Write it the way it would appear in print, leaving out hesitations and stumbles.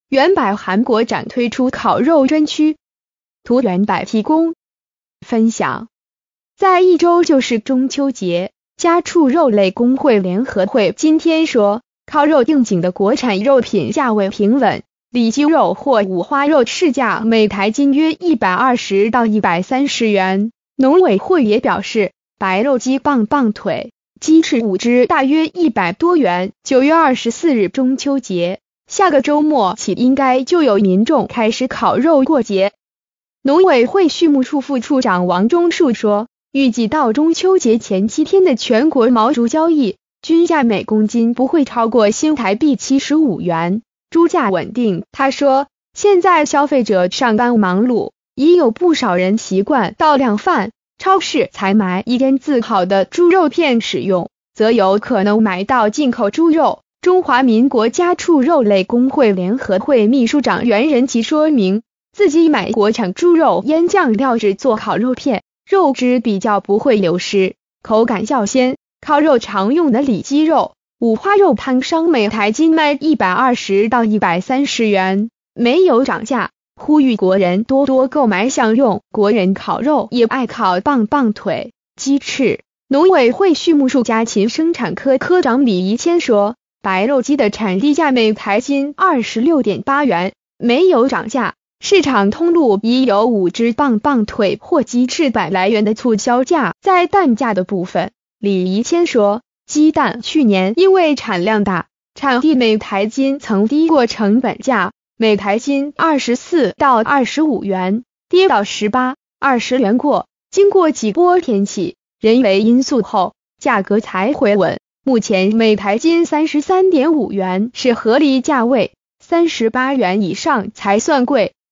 原百韩国展推出烤肉专区，图原百提供。分享。在一周就是中秋节，家畜肉类工会联合会今天说，烤肉应景的国产肉品价位平稳，里脊肉或五花肉市价每台斤约120到130元。农委会也表示，白肉鸡棒棒腿、鸡翅5只大约100多元。9月24日中秋节，下个周末起应该就有民众开始烤肉过节。农委会畜牧处副处长王忠树说，预计到中秋节前7天的全国毛猪交易，均价每公斤不会超过新台币75元，猪价稳定。他说，现在消费者上班忙碌，已有不少人习惯到量贩超市采买已腌制好的猪肉片使用，则有可能买到进口猪肉。中华民国家畜肉类工会联合会秘书长袁仁吉说明，自己买国产猪肉腌酱料制作烤肉片，肉质比较不会流失，口感较鲜。烤肉常用的里脊肉、五花肉摊商每台斤卖120到130元，没有涨价，呼吁国人多多购买享用。国人烤肉也爱烤棒棒腿、鸡翅。农委会畜牧处家禽生产科科长李怡谦说，白肉鸡的产地价每台斤26.8元，没有涨价。市场通路已有5只棒棒腿或鸡翅100来元的促销价。在蛋价的部分，李怡谦说，鸡蛋去年因为产量大，产地每台斤曾低过成本价，每台斤24到25元，跌到18、20元过。经过几波天气、人为因素后，价格才回稳。目前每台斤33.5元是合理价位，38元以上才算贵。